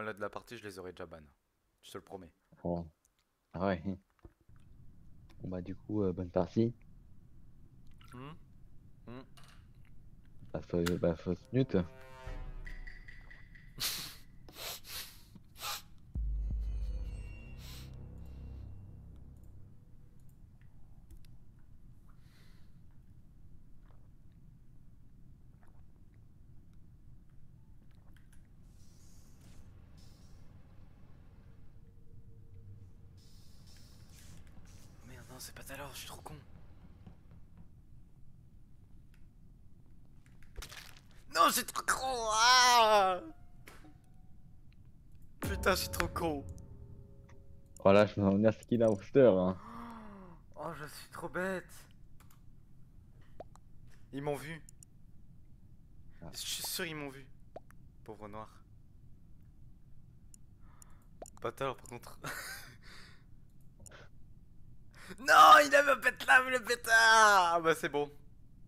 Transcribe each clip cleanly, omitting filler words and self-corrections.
là de la partie, je les aurais déjà ban. Je te le promets. Bon. Ah ouais. Bon bah du coup, bonne partie. Hmm. Hmm. Fausse mute. Merde, non, c'est pas tout à l'heure, je suis trop con. Non, j'ai trop con. Ah putain, je suis trop con. Voilà, je me souviens ce qu'il a Wooster, hein. Oh, je suis trop bête. Ils m'ont vu. Ah. Je suis sûr, ils m'ont vu. Pauvre noir. Pas tout à l'heure, par contre. Non, il avait pète lave le pétard. Ah bah c'est bon.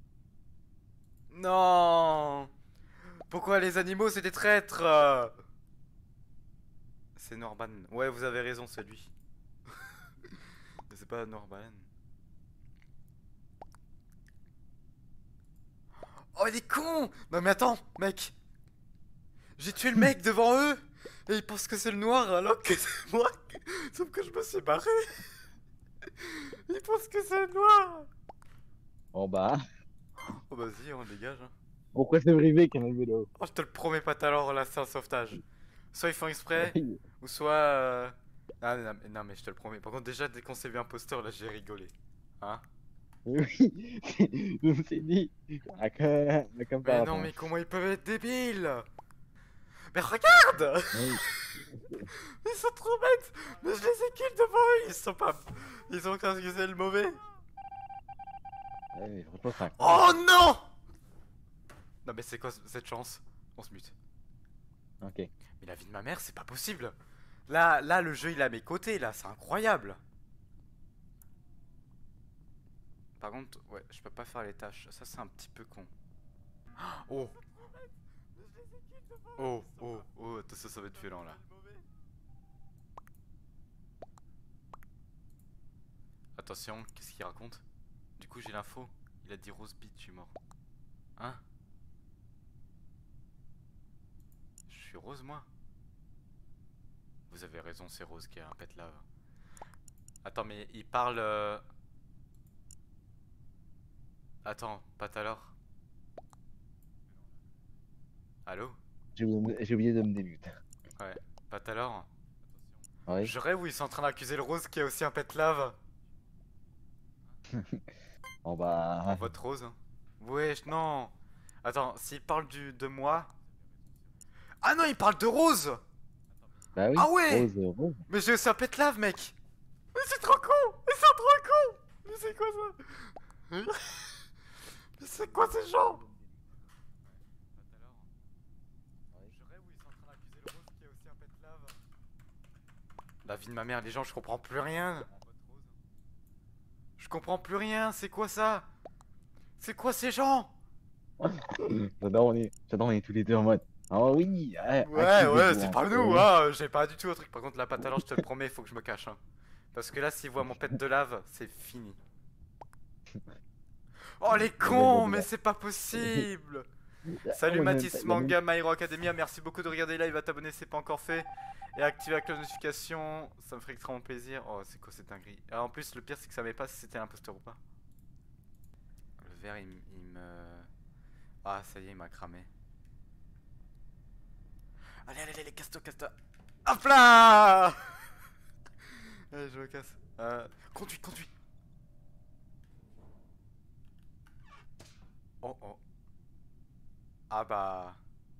Non. Pourquoi les animaux c'est des traîtres? C'est Norban. Ouais, vous avez raison, c'est lui. Mais c'est pas Norban. Oh, il est con. Non mais attends, mec. J'ai tué le mec devant eux. Et ils pensent que c'est le noir alors que c'est moi. Sauf que je me suis barré. Ils pensent que c'est le noir. Bon bah, Oh vas-y, on dégage. Hein. pourquoi c'est privé qu'un vélo? Oh, je te le promets pas tout à l'heure, là c'est un sauvetage. Soit ils font exprès, Oui. ou soit... Ah non, non, mais je te le promets. Par contre déjà dès qu'on s'est vu imposteur là j'ai rigolé. Hein? Oui, je me suis dit, comme Mais par non hasard. mais comment ils peuvent être débiles? Mais regarde! Oui. Ils sont trop bêtes! Mais je les ai kills devant eux! Ils sont pas... Ils ont qu'à c'est le mauvais! Ouais, mais franchement, c'est incroyable. Oh non! Non mais c'est quoi cette chance? On se mute. Ok. Mais la vie de ma mère c'est pas possible! Là le jeu il est à mes côtés là, c'est incroyable! Par contre, ouais, je peux pas faire les tâches. Ça c'est un petit peu con. Oh! Oh, oh, oh, attention, ça va être violent là. Attention, qu'est-ce qu'il raconte? Du coup, j'ai l'info. Il a dit Rose Beat, je suis mort. Hein? Je suis Rose, moi? Vous avez raison, c'est Rose qui a un pet lave. Attends, mais il parle. Attends, pas tout à l'heure. Allô? J'ai oublié de me démute. Ouais, pas tout à l'heure. Oui. Je rêve où ils sont en train d'accuser le Rose qui a aussi un pet lave. Bon On bah, vote Rose. Wesh, non! Attends, s'il parle de moi. Ah non, il parle de Rose! bah Ah oui, ouais! Rose. Mais j'ai aussi un pet lave, mec! Mais c'est trop con! Mais c'est trop con! Mais c'est quoi ça? Mais c'est quoi ces gens? La vie de ma mère, les gens, je comprends plus rien. Je comprends plus rien, c'est quoi ça? C'est quoi ces gens? J'adore, on est tous les deux en mode. Ah oui, Ouais, ouais, accusez-vous c'est pas entre nous, vous. hein. J'ai pas du tout au truc. Par contre, la pâte alors, je te le promets, il faut que je me cache. Hein. Parce que là, s'ils voient mon pet de lave, c'est fini. Oh les Bon, ben, cons, mais bon. c'est pas possible! Salut On a Mathis Manga, My Hero Academia, merci beaucoup de regarder live, à t'abonner si c'est pas encore fait. Et activer la cloche de notification, ça me ferait extrêmement plaisir. Oh, c'est quoi cette dinguerie? Ah, en plus, le pire, c'est que ça savait pas si c'était l'imposteur ou pas. Le verre, il me. Ah, ça y est, il m'a cramé. Allez, allez, allez, casse-toi, casse-toi. Hop là! Allez, je me casse. Conduis, conduis. Oh, oh. Ah bah.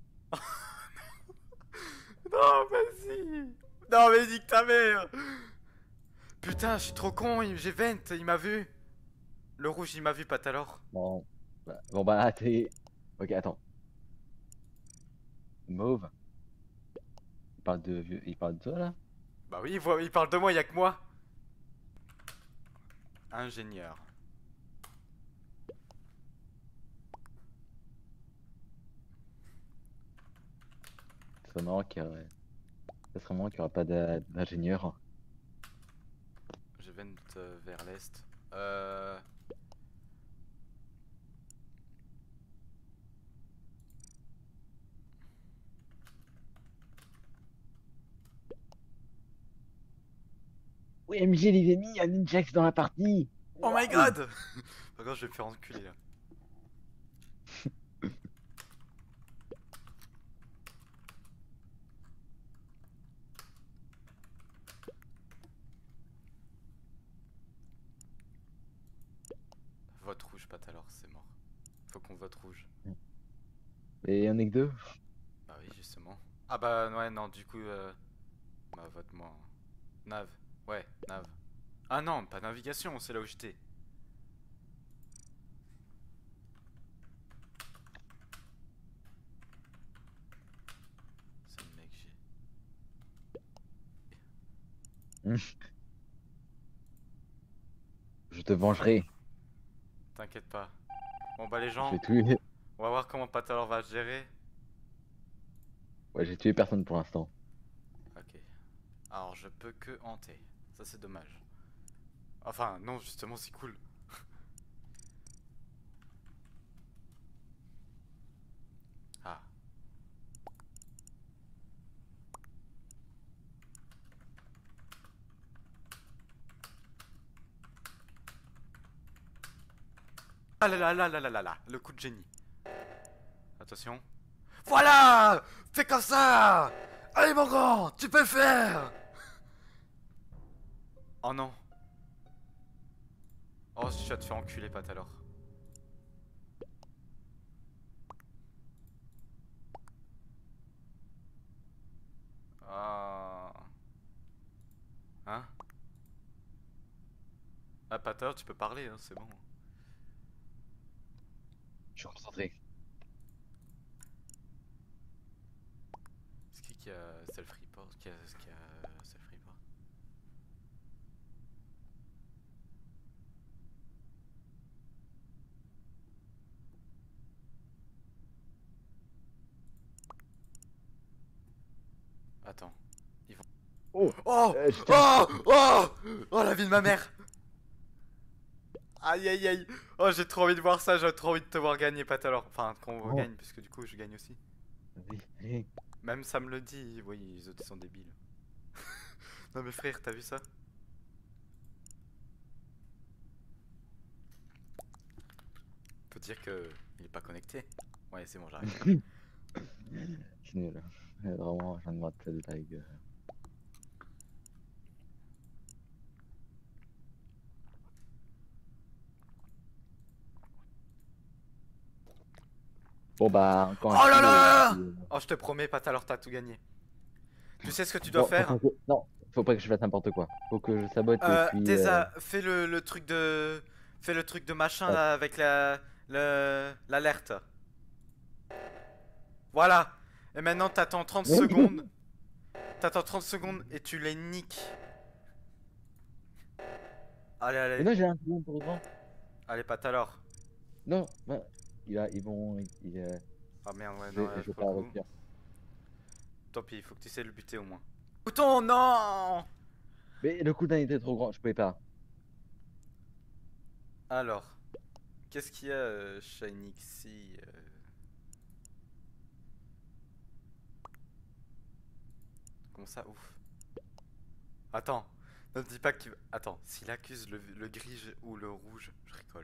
Non, vas-y. Non, mais nique ta mère. Putain, je suis trop con, j'ai vent, il m'a vu. Le rouge, il m'a vu, pas tout à l'heure. T'es. Ok, attends. Mauve, il parle de toi là? Bah oui, il parle de moi, il y a que moi. Ingénieur. C'est marrant qu'il y aurait. Ça serait marrant qu'il n'y aura pas d'ingénieur. Je vais vers l'est. Oui, MJ, les amis, il y a Ninjax dans la partie. Oh my Waouh. god! Par contre, je vais me faire enculer là. Vote rouge, pas alors, c'est mort. Faut qu'on vote rouge. Et il y en a que deux. Bah oui, justement. Ah bah ouais, non, du coup, bah vote-moi. Nav. Ouais, nav. Ah non, pas navigation, c'est là où j'étais. C'est le mec, j'ai. Je te vengerai. T'inquiète pas. Bon bah les Je gens, vais tuer. on va voir comment Patalor va se gérer. Ouais, j'ai tué personne pour l'instant. Ok. Alors je peux que hanter. Ça c'est dommage. Enfin non, justement c'est cool. Ah. Ah là là là là là là là, le coup de génie. Attention. Voilà! Fais comme ça! Allez mon grand, tu peux le faire! Oh non. Oh, je vais te faire enculer, Patalor. Ah. Hein? Ah, Patalor, tu peux parler, hein, c'est bon. Je suis concentré. C'est qui a self-report? Qui a self-report? Attends. Ils vont. Oh, Oh! je t'ai Oh! Oh! Oh, la vie de ma mère! Aïe aïe aïe! Oh, j'ai trop envie de voir ça, j'ai trop envie de te voir gagner, Patalor. Enfin, qu'on Oh, gagne, parce que du coup, je gagne aussi. vas-y, allez. Même ça me le dit, oui, les autres ils sont débiles. Non, mais frère, t'as vu ça? Faut dire que il est pas connecté. Ouais, c'est bon, j'arrive. C'est nul. Vraiment, je viens de me rappeler de ta gueule. Bon bah, encore un Oh là kill et là! puis, Oh, je te promets, Pat, alors t'as tout gagné. Tu sais ce que tu dois bon, faire? non, faut pas que je fasse n'importe quoi. Faut que je sabote et puis... Fais le truc de. Fais le truc de machin ouais. là avec l'alerte. Voilà. Et maintenant t'attends 30 secondes. T'attends 30 secondes et tu les niques. Allez, Mais allez. non, j'ai un second pour autant. Allez, Pat, alors. Non, bah, ils vont... Ah merde, ouais, je non, vais, je vais pour le pas coup. réussir. Tant pis, il faut que tu essaies de le buter au moins. Bouton, non! Mais le cooldown était trop grand, je pouvais pas. Alors, qu'est-ce qu'il y a, Shiny Xi Comment ça, ouf. Attends, ne me dis pas qu'il... Attends, s'il accuse le gris ou le rouge, je rigole.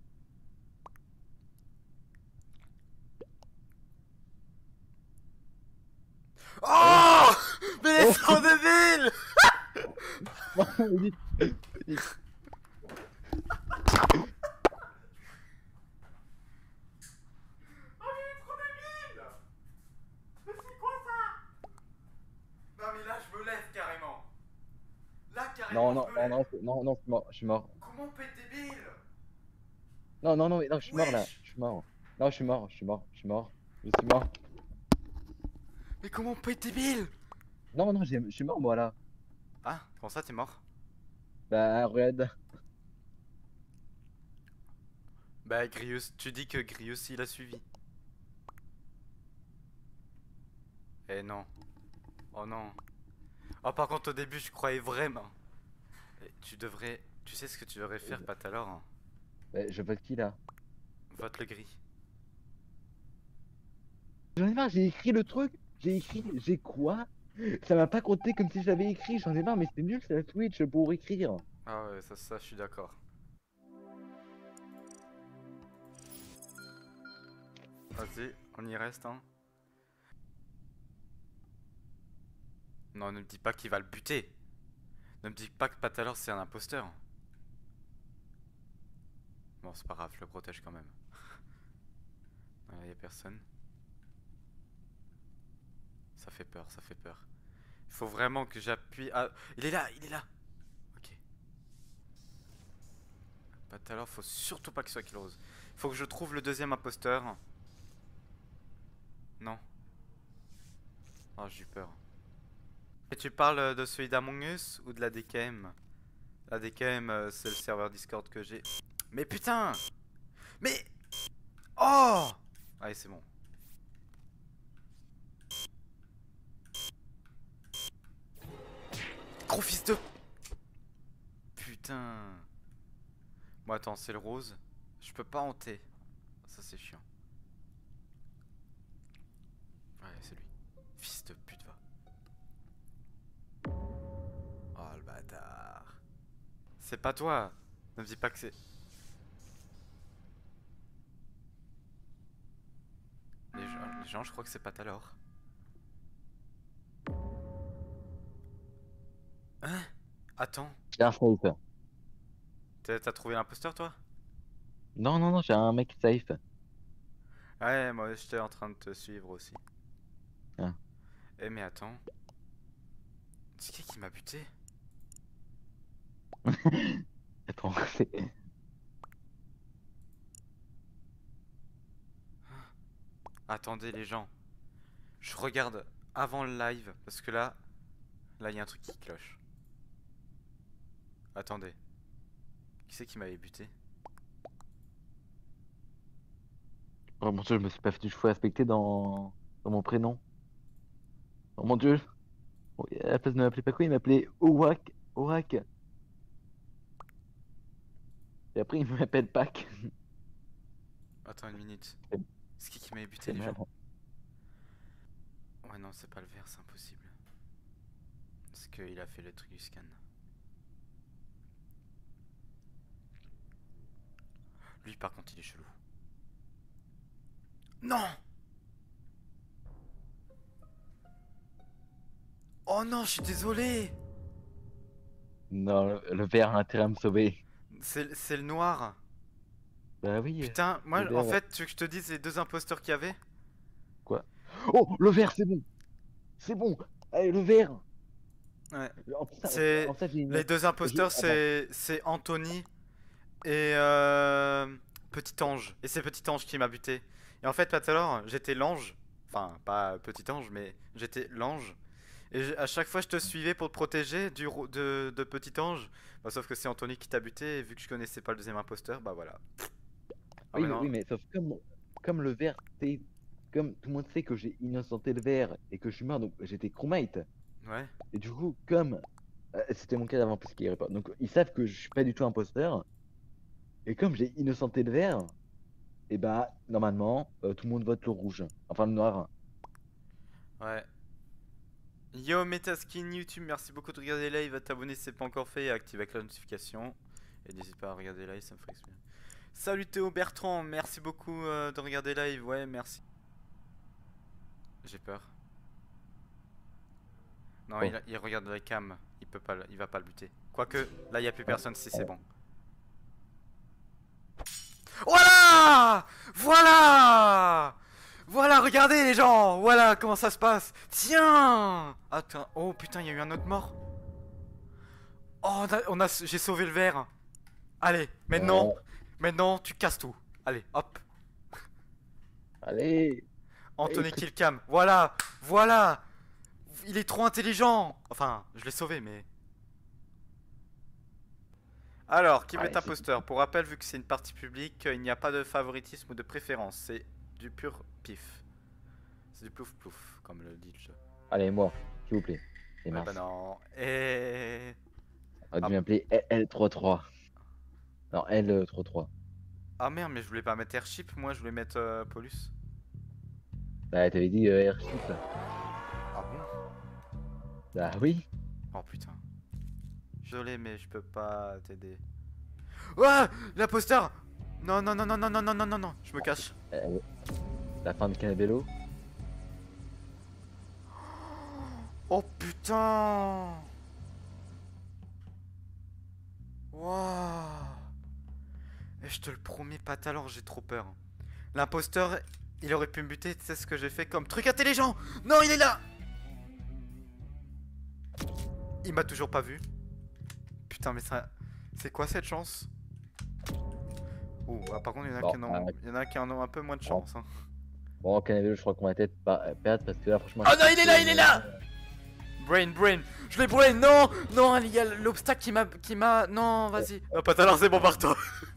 Oh! Mais il est Oh. trop débile! Vite, vite. Oh, il est trop débile! Mais c'est quoi ça? Non, mais là, je me lève carrément. Là, Non, carrément, non, je me non, lève. non, non, non, je suis mort, je suis mort. Comment on peut être débile? Non, non, non, non, je suis mort là, Wesh! je suis mort. Non, je suis mort, je suis mort, je suis mort, je suis mort. Mais comment on peut être débile? Non, non, je suis mort moi là. Ah, comment ça, t'es mort? Bah, regarde. Bah, Grius, tu dis que Grius, il a suivi. Eh non. Oh non. Oh, par contre, au début, je croyais vraiment. Et tu devrais. Tu sais ce que tu devrais faire, Patalor, hein. Je vote qui là? Vote le gris. J'en ai marre, j'ai écrit le truc. J'ai écrit, j'ai quoi? Ça m'a pas compté comme si j'avais écrit. J'en ai marre, mais c'est nul, c'est la Twitch pour écrire. Ah ouais, ça, je suis d'accord. Vas-y, on y reste, hein. Non, ne me dis pas qu'il va le buter. Ne me dis pas que Patalor c'est un imposteur. Bon, c'est pas grave, je le protège quand même. Y a personne. Ça fait peur, ça fait peur. Il faut vraiment que j'appuie. Ah, il est là, il est là. Ok. Patalor, faut surtout pas qu'il soit kill rose. Faut que je trouve le deuxième imposteur. Non. Oh, j'ai eu peur. Et tu parles de celui d'Among Us ou de la DKM? La DKM, c'est le serveur Discord que j'ai. Mais putain! Mais. Oh! Allez, c'est bon. Gros fils de. Putain. Bon, attends, c'est le rose. Je peux pas hanter. Ça, c'est chiant. Ouais, c'est lui. Fils de pute, va. Oh, le bâtard. C'est pas toi. Ne me dis pas que c'est. Les gens, je crois que c'est pas Talor. Hein? Attends. J'ai un safe. T'as trouvé l'imposteur, toi? Non, non, non, j'ai un mec safe. Ouais, moi, j'étais en train de te suivre aussi. Ah. Eh, mais attends. C'est qui m'a buté? Attends, c'est. Attendez, les gens. Je regarde avant le live. Parce que là, il y a un truc qui cloche. Attendez. Qui c'est qui m'avait buté? Oh mon dieu, je me suis pas fait du cheveu respecter dans mon prénom. Oh mon dieu. Oh, à la place de m'appeler Paco, il m'appelait Owak. Owak. Et après, il m'appelle Pac. Attends une minute. C'est C'est qui m'avait buté, c'est les mal. gens? Ouais, non, c'est pas le vert, c'est impossible. Parce qu'il a fait le truc du scan. Lui, par contre, il est chelou. Non! Oh non, je suis désolé! Non, le vert a intérêt à me sauver. C'est le noir. Bah oui, Putain, le moi, en vert. fait, tu veux que je te dise les deux imposteurs qu'il y avait? Quoi? Oh, le vert, c'est bon. C'est bon. Allez, le vert. Ouais. En plus, C'est... en fait, j'ai Les une. deux imposteurs, Attends. c'est Anthony et Petit Ange. Et c'est Petit Ange qui m'a buté. Et en fait, tout à l'heure, j'étais l'ange. Enfin, pas Petit Ange, mais j'étais l'ange. Et à chaque fois, je te suivais pour te protéger de Petit Ange. Bah, sauf que c'est Anthony qui t'a buté. Et vu que je connaissais pas le deuxième imposteur, bah voilà. Ah, Oui, maintenant. oui, mais sauf comme le vert, c'est. Comme tout le monde sait que j'ai innocenté le vert et que je suis mort, donc j'étais crewmate. Ouais. Et du coup, comme c'était mon cas d'avant parce qu'il y avait pas. Donc ils savent que je suis pas du tout imposteur. Et comme j'ai innocenté le vert, et bah normalement tout le monde vote le rouge. Enfin le noir. Ouais. Yo Metaskin YouTube, merci beaucoup de regarder les lives, va t'abonner si c'est pas encore fait et activer la notification. Et n'hésite pas à regarder les lives, ça me ferait exprès. Salut Théo Bertrand, merci beaucoup de regarder live, ouais merci. J'ai peur. Non, Oh. il regarde la cam, il va pas le buter. Quoique, là il y a plus personne si c'est bon. Voilà! Voilà! Voilà, regardez les gens! Voilà comment ça se passe! Tiens! Attends, oh putain, il y a eu un autre mort. Oh, j'ai sauvé le verre. Allez, maintenant, Ouais. maintenant, tu casses tout. Allez, hop. Allez. Allez, Anthony Killcam. Voilà, voilà. Il est trop intelligent. Enfin, je l'ai sauvé, mais. Alors, qui Allez, est imposteur? Pour rappel, vu que c'est une partie publique, il n'y a pas de favoritisme ou de préférence. C'est du pur pif. C'est du plouf plouf, comme le dit le jeu. allez, moi, s'il vous plaît. Et Ouais, bah mince. non. Et. On a Ah, dû m'appeler L33. Non, L33. ah merde, mais je voulais pas mettre Airship, moi je voulais mettre Polus. Bah, t'avais dit Airship. Ah bon? Bah oui. Oh putain. Désolé, mais je peux pas t'aider. Ouah! L'imposteur! Non, non, non, non, non, non, non, non, non, non, je me cache. Euh, la fin de Cannabello. Oh putain! Waouh! Et je te le promets pas, alors j'ai trop peur. L'imposteur, il aurait pu me buter, tu sais ce que j'ai fait comme truc intelligent! Non, il est là! Il m'a toujours pas vu. Putain, mais ça. C'est quoi cette chance? Oh, ah, par contre, il y en a Bon, qui en ont, il y en a qui en ont un peu moins de bon, chance. Hein. bon, Cannabello, je crois qu'on va peut-être perdre parce que là, franchement. Oh je non, pense il est là, que- il est là! Brain, brain! Je l'ai brain! Non! Non, il y a l'obstacle qui m'a. Non, vas-y. Non, pas tout à l'heure, c'est bon, barre-toi!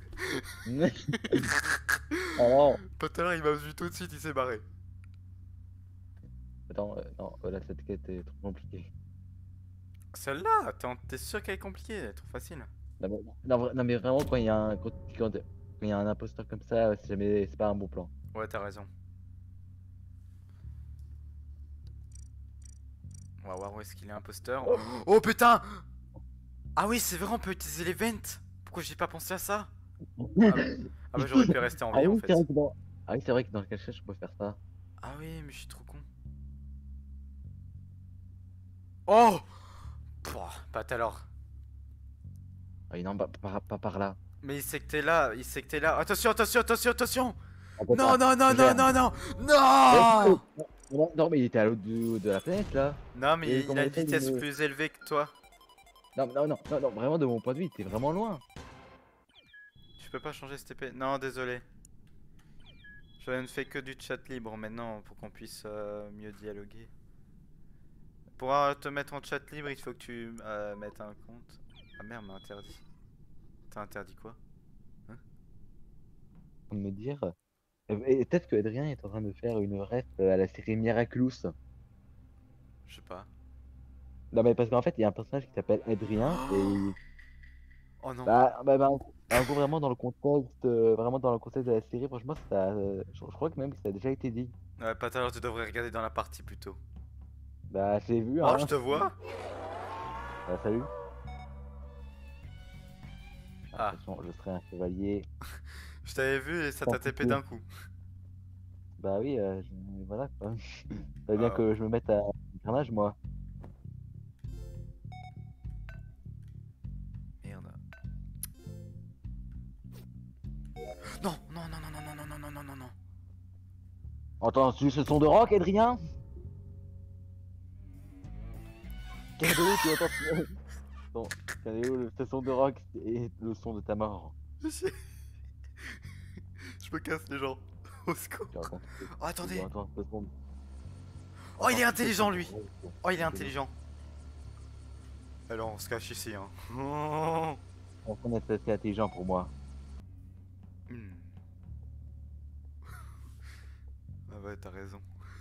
Alors, Pas tout à l'heure, il m'a vu tout de suite, il s'est barré. attends, non, là, cette quête est trop compliquée. Celle-là, t'es sûr qu'elle est compliquée? Elle est trop facile. Non, mais, non, mais vraiment, quand il y a quand il y a un imposteur comme ça, c'est jamais, c'est pas un bon plan. Ouais, t'as raison. On va voir où est-ce qu'il est imposteur. Oh putain! Ah oui, c'est vrai, on peut utiliser les vents. Pourquoi j'ai pas pensé à ça? Ah, ah bah j'aurais pu rester en Ah vie en oui, c'est fait. vrai que dans... Ah oui, c'est vrai que dans le cache-cache, je peux faire ça. Ah oui, mais je suis trop con. Oh! Pouah, pas tout à l'heure. Ah oui, non, pas par là. Mais il sait que t'es là, il sait que t'es là. Attention, attention, attention, attention! Attends, Non, non, non, je non, gère. non, non! Ouais, Non! non, mais il était à l'autre bout de la planète là. Non, mais Et il comment a il une fait de vitesse me- plus élevée que toi. non, vraiment de mon point de vue, il était vraiment loin. Tu peux pas changer cette épée? Non, désolé. Je ne fais que du chat libre maintenant pour qu'on puisse mieux dialoguer. Pour te mettre en chat libre, il faut que tu mettes un compte. Ah merde, mais interdit. T'as interdit quoi? De me dire. Et peut-être que Adrien est en train de faire une ref à la série Miraculous. Je sais pas. Non, mais parce qu'en fait, il y a un personnage qui s'appelle Adrien et Oh non. en gros, vraiment dans le contexte de la série, franchement, ça, je crois que même que ça a déjà été dit. Ouais, pas tout à l'heure, tu devrais regarder dans la partie plutôt. Bah, j'ai vu, Oh, hein. je te vois? Bah, salut. Ah, Attention, je serai un chevalier. je t'avais vu et ça Sans t'a tapé pitié. d'un coup. Bah oui, voilà quoi. Fallait bien Ah, que je me mette à carnage, moi. merde. Non, non, non, non, non, non, non, non, non, non, non. Entends-tu ce son de rock, Adrien? Cadeau, tu entends Bon, Cadeau, ce son de rock et le son de ta mort. Je me casse les gens. Au secours. Tu entends Oh, attendez. tu entends ce son. Oh, il est Entends-tu ce intelligent son lui. de rock Oh, il est intelligent. Alors, on se cache ici, hein. Oh. On est assez intelligent pour moi. Hmm. Ah ouais, t'as raison.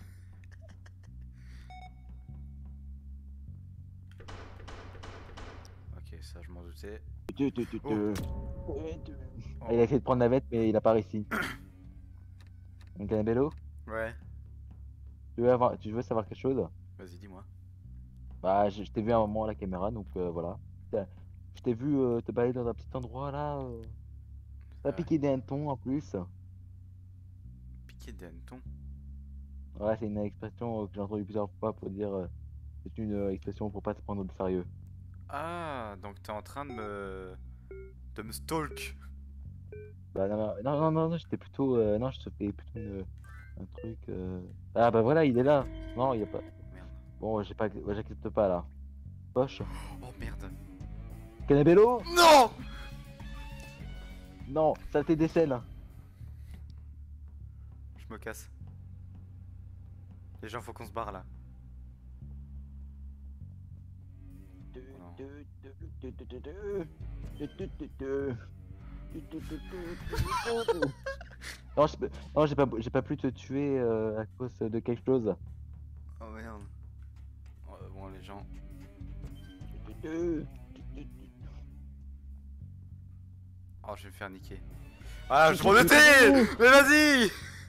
Ok, ça je m'en doutais. Oh. Oh. Il a essayé de prendre la vette, mais il a pas réussi. Donc, Cannabello, Ouais, tu veux savoir quelque chose? vas-y, dis-moi. Bah, je t'ai vu à un moment à la caméra, donc voilà. Je t'ai vu te balader dans un petit endroit là. T'as Ah ouais. piqué des hannetons en plus. Piqué des hannetons. Ouais, c'est une expression que j'ai entendue plusieurs fois pour dire. C'est une expression pour pas se prendre au sérieux. Ah, donc t'es en train de me stalk. Bah, non, j'étais plutôt. Non, je te fais plutôt un truc. Ah, bah voilà, il est là. Non, il y a pas. Merde. Bon, j'ai pas... ouais, j'accepte pas là. Poche. Oh merde. Cannabello? Non! Non, ça t'est décèle. Je me casse. Les gens, faut qu'on se barre là. Non, non, j'ai pas pu te tuer à cause de quelque chose. Oh merde. Bon, les gens. Oh, je vais me faire niquer. Ah, je remontais. Mais vas-y.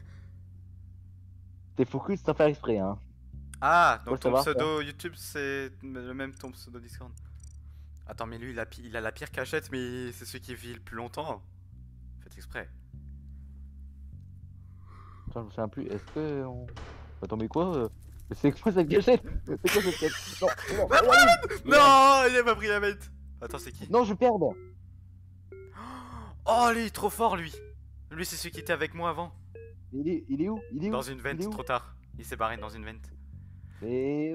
T'es focus sans faire exprès, hein. Ah, Faut donc le ton savoir, pseudo YouTube c'est le même ton pseudo Discord. Attends, mais lui il a la pire cachette, mais c'est celui qui vit le plus longtemps. Faites exprès. Attends, je me souviens plus. Est-ce que on va tomber quoi c'est quoi cette gâchette? C'est quoi cette gâchette? Non, non, Bah, non, non, il a pas pris la bête. Attends, c'est qui? non, je perds. Oh, lui, trop fort, lui. Lui, c'est celui qui était avec moi avant. Il est où? Il est où? Dans une Il est vente, où? trop tard. Il s'est barré dans une vente. Et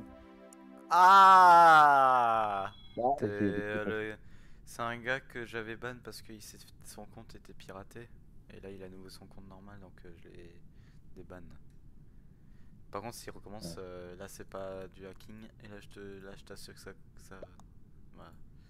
Ah, bah, c'est un gars que j'avais ban parce que son compte était piraté. Et là, il a à nouveau son compte normal, donc je l'ai déban. Par contre, s'il recommence, là, c'est pas du hacking. Et là, je t'assure que ça... Voilà.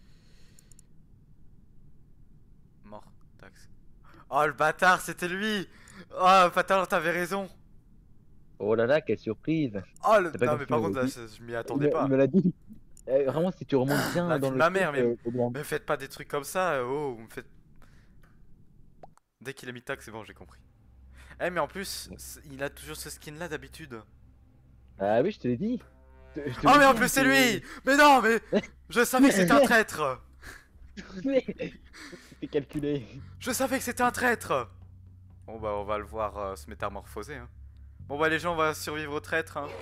Mort, tax. Oh, le bâtard, c'était lui. Oh, bâtard, t'avais raison. Oh là là, quelle surprise! Oh, C'est pas non, comme mais si par on contre, l'avait là, dit. je m'y attendais pas. Il me l'a dit. Vraiment, si tu remontes bien La dans vie de le ma truc, mère, mais c'est bien. me faites pas des trucs comme ça. Oh, vous me faites. Dès qu'il a mis tac, c'est bon, j'ai compris. Eh, mais en plus, il a toujours ce skin là d'habitude. Ah oui, je te l'ai dit. Je te Oh, l'ai mais en dit, plus, hein, c'est lui. Mais non, mais je savais que c'était un traître. C'était calculé. Je savais que c'était un traître. Bon, bah, on va le voir se métamorphoser. Hein. Bon, bah, les gens, on va survivre au traître. Hein.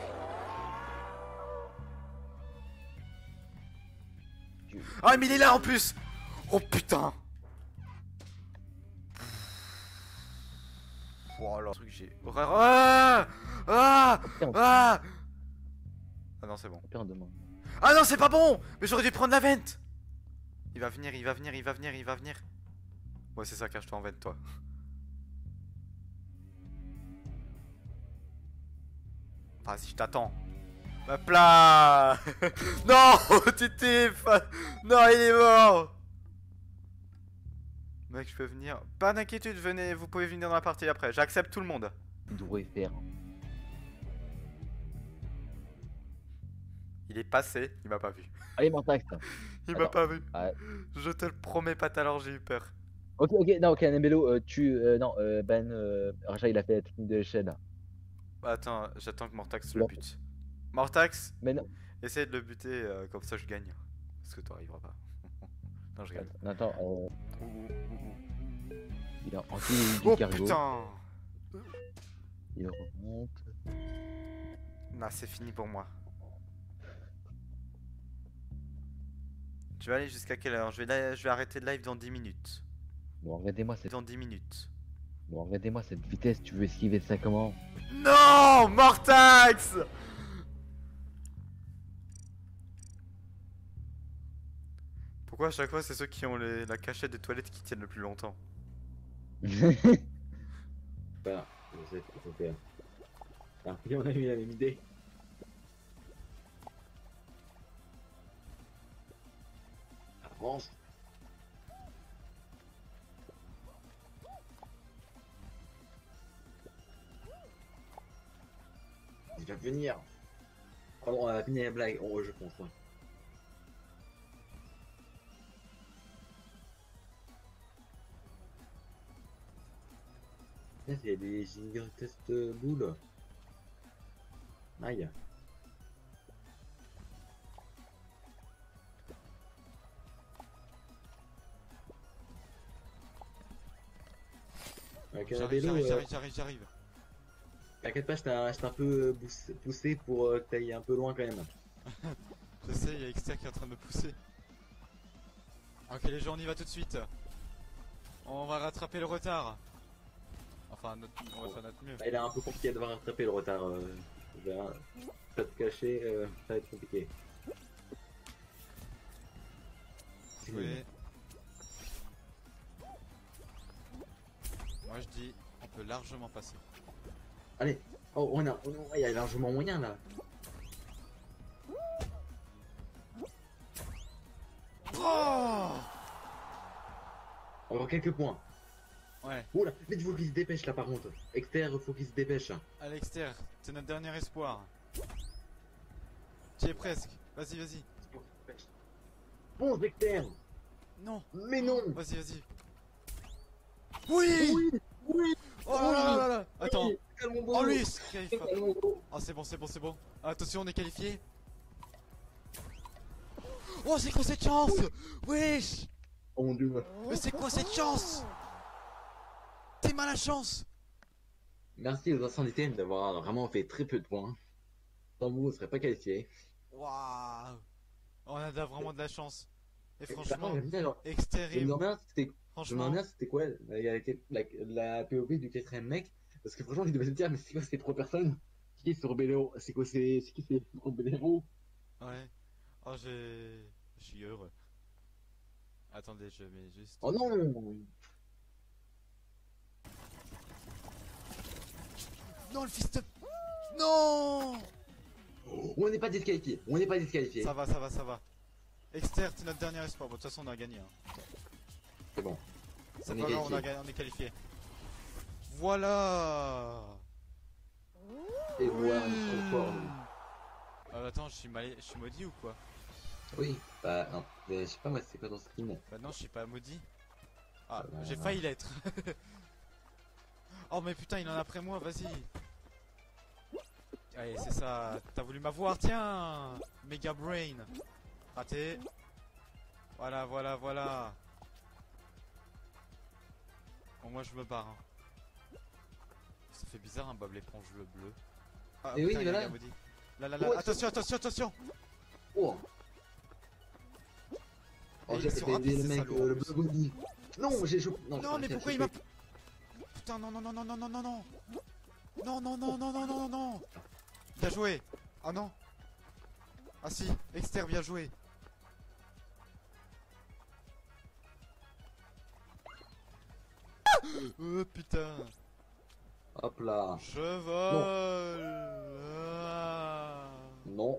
Ah, mais il est là en plus. Oh putain. Oh là, truc j'ai horreur. Ah ah ah. Ah non, c'est bon. Ah non, c'est pas bon. Mais j'aurais dû prendre la vente. Il va venir, il va venir, il va venir, il va venir. Ouais, c'est ça, cache-toi en vente, toi. Vas-y, je t'attends. Hop là. Non, Titif. Non, il est mort. Mec, je peux venir. Pas d'inquiétude, venez, vous pouvez venir dans la partie après. J'accepte tout le monde. Il devrait faire. Il est passé, il m'a pas vu. Allez, Mortax. Il m'a pas vu. Ouais. Je te le promets pas, tout à l'heure j'ai eu peur. Ok, non, ok, Nembello, non, Raja, il a fait la technique de l'échelle. Attends, j'attends que Mortax le bute. Mortax, Mais non. essaye de le buter, comme ça je gagne. Parce que toi arriveras pas. Non, je gagne. Attends, il a anti du Oh cargo. putain. Il remonte. Non, c'est fini pour moi. Tu vas aller jusqu'à quelle heure? Je vais arrêter le live dans 10 minutes. Bon, regardez-moi cette... Dans 10 minutes. Bon, regardez-moi cette vitesse, tu veux esquiver ça comment? Non, Mortax. Pourquoi à chaque fois c'est ceux qui ont la cachette des toilettes qui tiennent le plus longtemps? Voilà, je sais ce qu'il faut faire. Ah, on a eu la même idée. Avance. Il va venir. Oh, on va finir la blague, je pense. Ouais. Là, il y a des gigantesques boules. Aïe. J'arrive. T'inquiète pas, je t'ai un peu poussé pour que t'ailles un peu loin quand même. Je sais, il y a Exter qui est en train de me pousser. Ok les gens, on y va tout de suite. On va rattraper le retard. Enfin, on va faire notre mieux. Il est un peu compliqué de rattraper le retard. Pas te cacher, ça va être compliqué. Oui. Moi je dis, on peut largement passer. Allez, oh, il y a largement moyen là. Oh Encore quelques points. ouais. Oula, mais il faut qu'il se dépêche là par contre. Exter, faut qu'il se dépêche. Alexter, c'est notre dernier espoir. Tu y es presque. Vas-y. Bon, Vecteur. Non. Mais non. Vas-y, vas-y. Oui. Oui, oui. Oh là là là là. Attends. Oui, Calmons-nous. Oh lui, il se qualifie pas. Calmons-nous. Oh c'est bon, c'est bon, c'est bon. Attention, on est qualifié. Oh c'est quoi cette chance? Wesh. Oh mon dieu. Mais c'est quoi cette chance? T'es mal à chance. Merci aux anciens d'ITM d'avoir vraiment fait très peu de points. Sans vous, on serait pas qualifié. Waouh. On a vraiment de la chance. Et Par franchement, contre, j'aime bien, genre, je me extérieur. demande bien c'était Franchement, quoi la POV du quatrième mec. Parce que franchement, il devait se dire, mais c'est quoi ces trois personnes qui sont Robelero? C'est quoi c'est qui c'est Robelero? ouais. Oh je suis heureux. Attendez, je mets juste. Oh non. Non le fils de. Non. On n'est pas disqualifié. On n'est pas disqualifié. Ça va, ça va, ça va. Exter, c'est notre dernier espoir. Bon, de toute façon, on a gagné. Hein. C'est bon. C'est On pas est grave, qualifié. on est qualifié. Voilà. Et voilà, on est trop fort. nous. Attends, je suis maudit ou quoi? Oui. Bah non. Mais je sais pas moi, c'est quoi ton skin? Bah non, je suis pas maudit. Ah, Ça va. j'ai failli l'être. Oh mais putain, il en a après moi, vas-y. Allez, c'est ça. T'as voulu m'avoir, tiens. Mega Brain. Raté. Voilà, voilà, voilà. Bon, moi je me barre. Hein. Ça fait bizarre, hein, Bob l'éponge le bleu. Ah, Et oui, putain, il y a voilà. un gars maudit. Là, là, là. Oh, Attention, attention, attention. Oh. Et Oh, j'ai ils sont fait rapides, le ces mec, salauds, en le plus. bleu body. Non, j'ai chopé. Non, mais j'ai pourquoi il chopé. m'a. Putain, non, non, non, non, non, non, non, non. Non, non, non, non, non, non, non. Bien joué. Ah non. Ah si, Exter, bien joué. Oh putain. Hop là. Je vole. Non.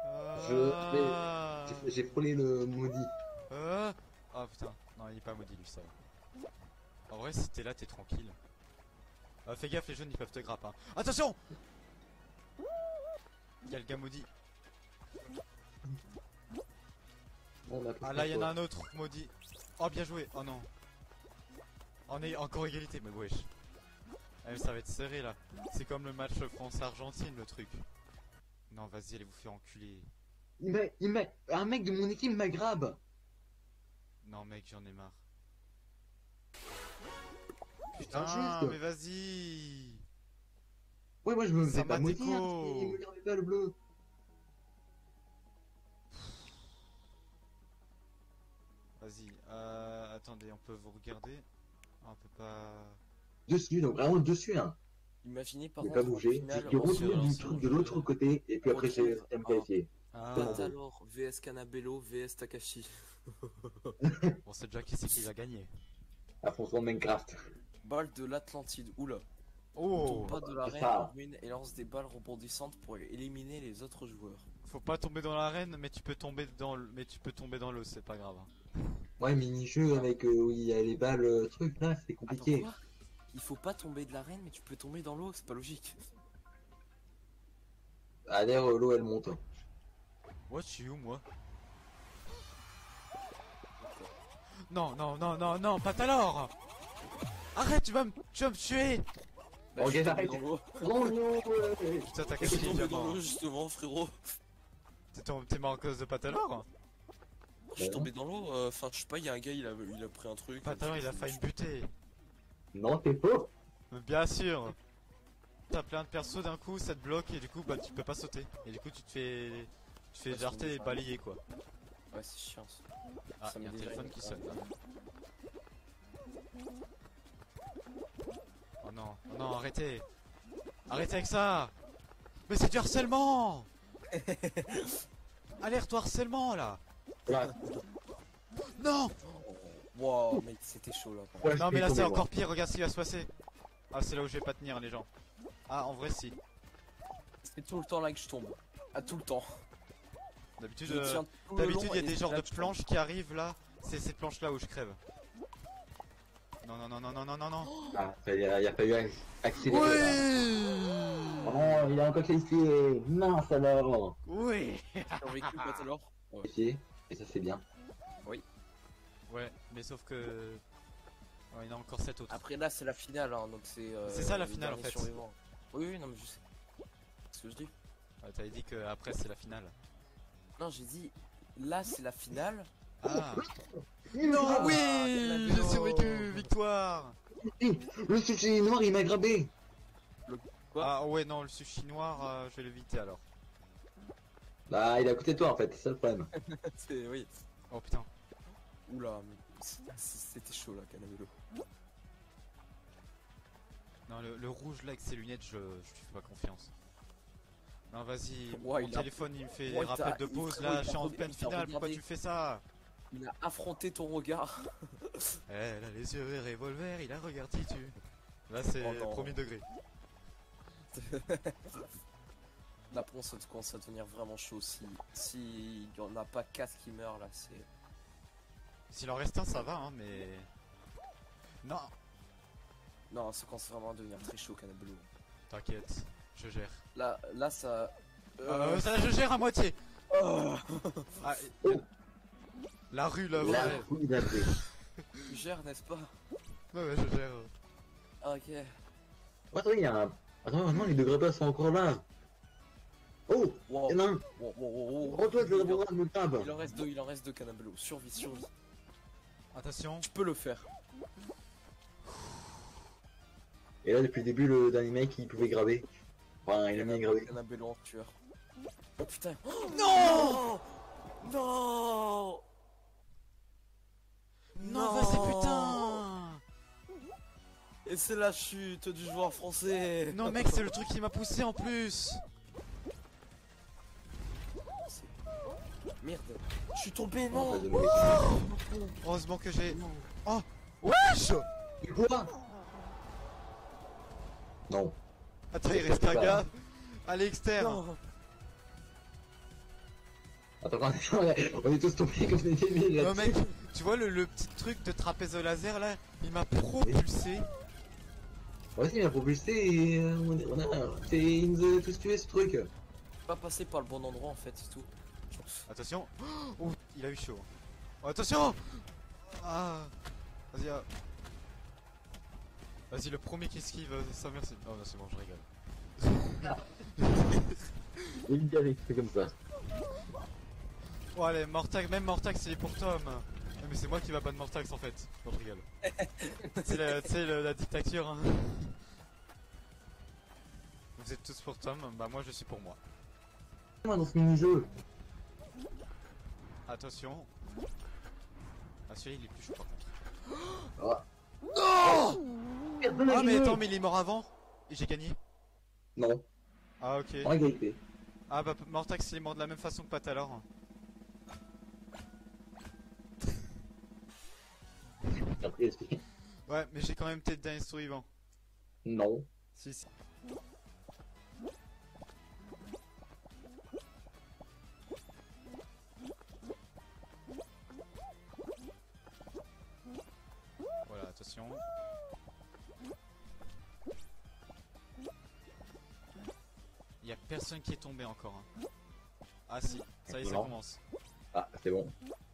Ah. J'ai frôlé le maudit. Ah putain. Non, il est pas maudit lui, ça. En vrai, si t'es là, t'es tranquille. Fais gaffe, les jeunes ils peuvent te grapper. Hein. Attention. Y'a le gars maudit. Bon, Ah là, y'en a un autre maudit. Oh, bien joué. Oh non. On est encore égalité, mais wesh. Eh, ça va être serré là. C'est comme le match France-Argentine, le truc. Non, vas-y, allez vous faire enculer. Un mec de mon équipe m'a grab. Non, mec, j'en ai marre. Putain, injuste. mais vas-y. Ouais, moi je me faisais Ça pas m'a maudire déco. parce qu'il me gravait pas le bleu. Vas-y, attendez, on peut vous regarder. Ah, on peut pas. Dessus, donc vraiment dessus, hein. Imaginez par Je vais pas contre en bouger. finale, J'ai on se retourné du lance truc un de jeu. l'autre côté et puis après j'ai Retrouve me qualifier. Ah, Batalor vs Cannabello vs Takashi. on sait déjà qui c'est qui va gagner. Affrontement Minecraft. Balle de l'Atlantide, oula. Oh, Tombe pas de c'est l'arène ça. en ruine et lance des balles rebondissantes pour éliminer les autres joueurs. faut pas tomber dans l'arène, mais tu peux tomber dans l'eau, c'est pas grave. Hein. Ouais, mini-jeu avec où il y a les balles, trucs là, c'est Attends, compliqué. quoi? Il faut pas tomber de l'arène mais tu peux tomber dans l'eau, c'est pas logique. Ah, d'ailleurs, l'eau elle monte. Ouais, je suis où moi? Non, non, non, non, non, pas alors. Arrête, tu vas me tuer. Bah, Ok, je suis tombé arrête. dans l'eau. Oh non, Putain, t'as Je suis cassé les tombé dans diamants. l'eau justement, frérot. T'es mort à cause de Patalor? Je suis tombé dans l'eau, enfin je sais pas, il y a un gars, il a pris un truc. Patalor, il a failli me buter. Non, t'es faux. Mais bien sûr. T'as plein de persos d'un coup, ça te bloque et du coup, bah tu peux pas sauter. Et du coup, tu te fais Ouais, jarter et c'est balayer quoi. Ouais, c'est chiant ça. Ah, Ça me y'a un dérange. téléphone qui sonne. Oh non, oh non, arrêtez. Arrêtez avec ça. Mais c'est du harcèlement. Alerte au harcèlement là. Ouais. Non. Wow, mec, c'était chaud là. Ouais, Non je mais là vais c'est tomber, encore pire, regarde ce qui va se passer. Ah c'est là où je vais pas tenir les gens. Ah en vrai si. C'est tout le temps là que je tombe. À tout le temps. D'habitude Je tiens tout le d'habitude long il y a et des genres là, de je tombe. planches qui arrivent là. C'est cette planche là où je crève. Non non non non non non non non. moi. Ah, il a fallu accélérer. là. Oui. Oh non, il a encore qualifié. Mince alors. Oui. J'ai vécu Batalor. Ouais. Qualifié. Et ça c'est bien. Ouais, mais sauf que... Ouais, il y en a encore 7 autres. Après là c'est la finale hein, donc c'est C'est ça, la les finale, en derniers fait. survivants. Oui oui non mais je sais. C'est ce que je dis. Ouais, t'avais dit que après c'est la finale. Non j'ai dit là c'est la finale. Ah Non, Ah oui, Cannabello. j'ai survécu, victoire. le sushi noir, il m'a grabé. Quoi? Ah ouais, non, le sushi noir, je vais l'éviter alors. Bah, il est à côté de toi en fait, c'est ça le problème. C'est oui. Oh putain. Oula mais c'était chaud là Cannabello. Non, le rouge là avec ses lunettes, je lui fais pas confiance. Non, vas-y, Ouais, mon il a- téléphone il me fait Ouais, des il rappels t'a- de il- pause frérot, là, il je suis en t'a pleine il t'a finale, pourquoi regardé. tu fais ça? Il a affronté ton regard. Elle a les yeux revolver, il a regard titu. Là c'est Oh non. premier degré. Là pour ça commence à devenir vraiment chaud si il y en a pas 4 qui meurent là c'est. S'il en reste un, ça va, hein, mais... Non, Non ça commence vraiment à devenir très chaud Cannabello. t'inquiète, je gère. Là ça. Ça je gère à moitié. Oh, Ah, la rue là, La ouais. fouille d'après. tu gères n'est-ce pas? Ouais, je gère. Ah, ok. Oh, attends, il y a un. Attends, non, les deux grabats sont encore là. Oh, Wow. il y en a un. Wow. Oh, toi, je le reprendrai de grab. Il en reste deux Cannabello. Survie. Attention. Tu peux le faire. Et là, depuis le début, le dernier mec, il pouvait graber. Enfin, il a bien grabé. Cannabello en tueur. Oh putain. Non. Non. Non, vas-y, putain. Et c'est la chute du joueur français. Non mec, c'est le truc qui m'a poussé en plus. Merde. Je suis tombé, Non, non. pas de mauvais. Heureusement que j'ai... Oh. Wesh. Et quoi? Non. Attends, il reste un gars. Allez, externe. Non. Attends, on est tous tombés comme des débiles là. Non mec, tu vois le petit truc de trapèze au laser là, il m'a propulsé. Moi aussi, il m'a propulsé et il nous a tous tués ce truc. Pas passé par le bon endroit en fait, c'est tout. Attention. Oh, il a eu chaud. Oh, attention. Ah. Vas-y. Vas-y, le premier qui esquive, ça merci. Oh non, c'est bon, je rigole. Il dit avec, c'est comme ça. Oh allez, Mortax, même Mortax il est pour Tom. Ah, mais c'est moi qui va ban Mortax en fait. Non, je rigole. C'est la dictature. Hein. Vous êtes tous pour Tom, bah moi je suis pour moi. Moi dans ce mini-jeu. Attention. Ah celui-là il est plus chaud par contre. Ah. Non. Ah mais attends, mais il est mort avant. Et j'ai gagné. Non, Ah ok. en égalité. Ah bah Mortax il est mort de la même façon que Pat alors. Après, explique. Ouais, mais j'ai quand même peut-être dernier survivant. Non. Si. Voilà, attention. Il y a personne qui est tombé encore. Hein. Ah si, ça y est, ça Non. commence. Ah, c'est bon.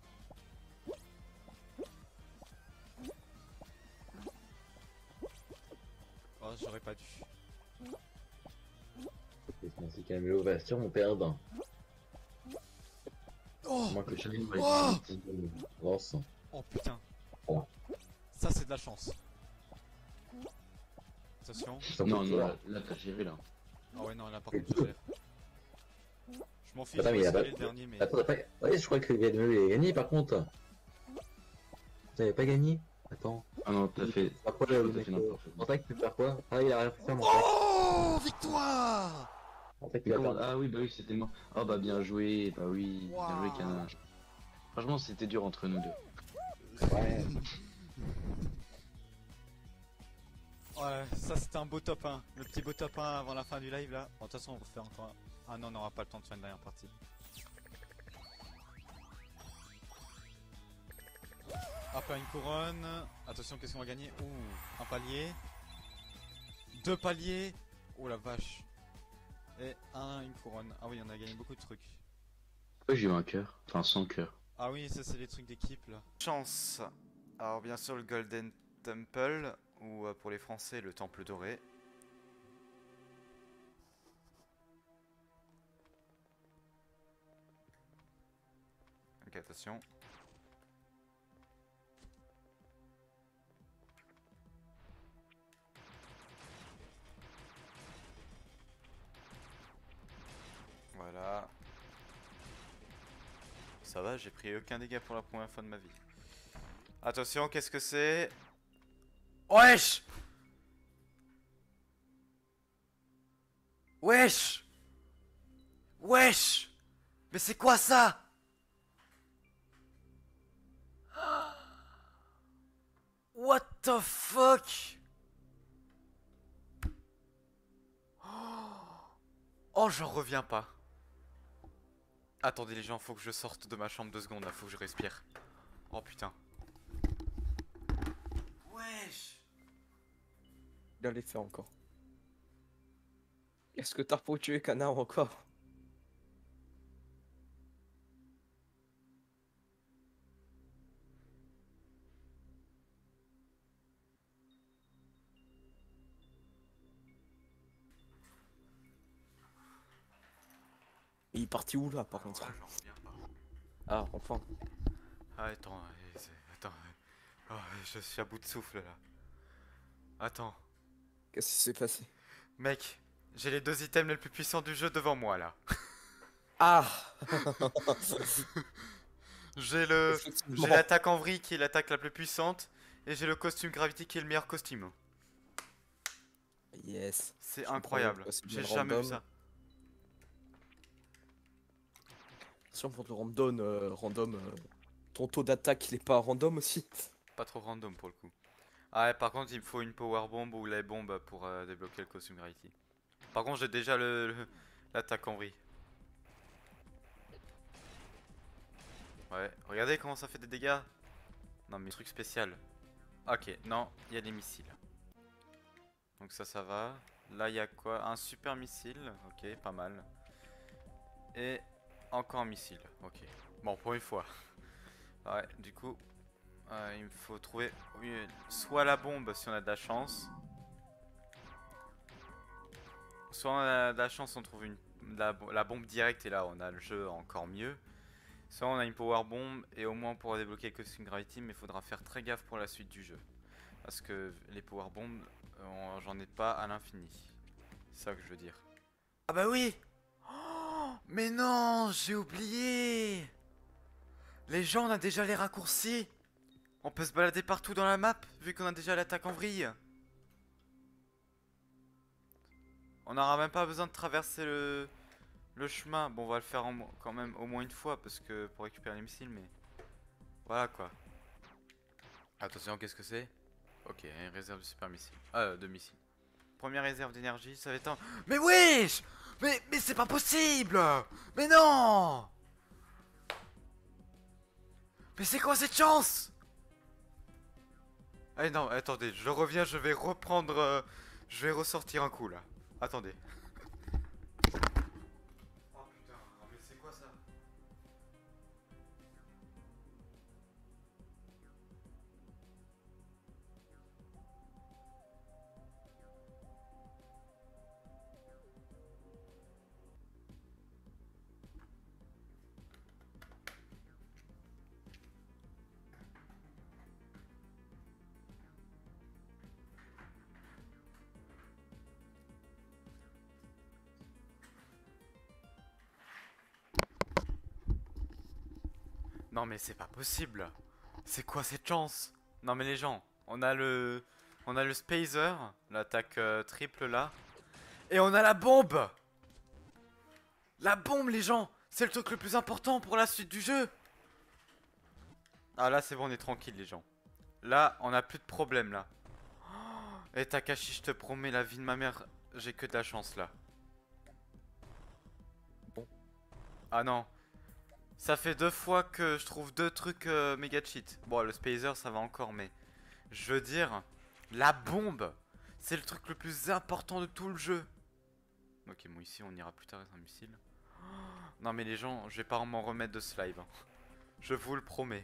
Oh, j'aurais pas dû. C'est Camelo va sûrement perdre. Oh, Moi que je Oh lance. oh putain. Oh. Ça c'est de la chance. Attention. Non, non, là t'as géré là. Ah ouais, non, là par contre je gère. Je m'en fiche, Attends, mais il a c'est pas- le dernier, mais... Attends, t'as pas. Ouais, je crois que Camelo a gagné par contre. T'avais pas gagné? Attends. Ah non, t'as fait. Par quoi T'as le fait mec n'importe quoi. Mortax peut faire quoi? Ah, il a rien fait faire, Mortax. Oh, victoire. Mortax il a perdu. Ah oui, bah oui, c'était moi. Oh bah bien joué, bah oui, bien joué, Wow. Cana. Franchement, c'était dur entre nous deux. Ouais. Ouais, ça c'était un beau top 1. Le petit beau top 1 avant la fin du live là. Bon, de toute façon, on refait encore un. Ah non, on n'aura pas le temps de faire une dernière partie. Hop là, une couronne. Attention, qu'est-ce qu'on va gagner? Ouh, un palier. 2 paliers. Oh la vache. Et une couronne. Ah oui, on a gagné beaucoup de trucs. Pourquoi j'ai eu un cœur? Enfin, sans cœur. Ah oui, ça c'est les trucs d'équipe là. Chance. Alors bien sûr le Golden Temple, ou pour les Français le Temple Doré. Ok, attention. Voilà. Ça va, j'ai pris aucun dégât pour la première fois de ma vie. Attention, qu'est-ce que c'est? Wesh! Wesh! Wesh! Mais c'est quoi ça? What the fuck? Oh, j'en reviens pas. Attendez les gens, faut que je sorte de ma chambre 2 secondes là, faut que je respire. Oh putain. Wesh! Il allait faire encore. Est-ce que t'as pour tuer canard encore? Il est parti où là par contre? J'en reviens pas. Ah, enfin. Ah, attends, attends. Oh, je suis à bout de souffle là. Attends. Qu'est-ce qui s'est passé? Mec, j'ai les 2 items les plus puissants du jeu devant moi là. Ah! J'ai Effectivement. l'attaque en vrille qui est l'attaque la plus puissante. Et j'ai le costume Gravity qui est le meilleur costume. Yes. C'est Je comprends incroyable. pourquoi c'est J'ai bien jamais vu random. ça. Attention pour le random, ton taux d'attaque il est pas random aussi? Pas trop random pour le coup. Ah ouais, par contre il me faut une power bomb ou les bombes pour débloquer le costume Gravity. Par contre j'ai déjà l'attaque en vrille. Ouais, regardez comment ça fait des dégâts. Non mais truc spécial. Ok, non, il y a des missiles. Donc ça va. Là il y a quoi? Un super missile. Ok, pas mal. Et encore un missile. Ok. Bon, pour une fois. Ouais, du coup, il me faut trouver soit la bombe si on a de la chance. Soit on a de la chance, on trouve la bombe directe et là on a le jeu encore mieux. Soit on a une power bomb et au moins on pourra débloquer le costume Gravity, mais il faudra faire très gaffe pour la suite du jeu. Parce que les power bombs, j'en ai pas à l'infini. C'est ça que je veux dire. Ah bah oui! Oh, mais non, j'ai oublié! Les gens, on a déjà les raccourcis. On peut se balader partout dans la map, vu qu'on a déjà l'attaque en vrille. On n'aura même pas besoin de traverser le chemin. Bon, on va le faire quand même au moins une fois, parce que pour récupérer les missiles, mais... Voilà, quoi. Attention, qu'est-ce que c'est? Ok, une réserve de super missiles. De missiles. Première réserve d'énergie, ça va être un... Mais wesh! Mais c'est pas possible! Mais non! Mais c'est quoi cette chance? Ah non, attendez, je reviens, je vais reprendre... je vais ressortir un coup là. Attendez. Oh putain, mais c'est quoi ça? Non mais c'est pas possible. C'est quoi cette chance? Non mais les gens, on a le Spazer, l'attaque triple là. Et on a la bombe. La bombe les gens, c'est le truc le plus important pour la suite du jeu. Ah là c'est bon, on est tranquille les gens. Là, on a plus de problème là. Et Takashi, je te promets la vie de ma mère, j'ai que de la chance là. Bon. Ah non. Ça fait 2 fois que je trouve 2 trucs méga cheat. Bon, le Spazer ça va encore, mais je veux dire, la bombe, c'est le truc le plus important de tout le jeu. Ok, bon, ici on ira plus tard avec un missile. Non, mais les gens, je vais pas m'en remettre de ce live. Hein. Je vous le promets.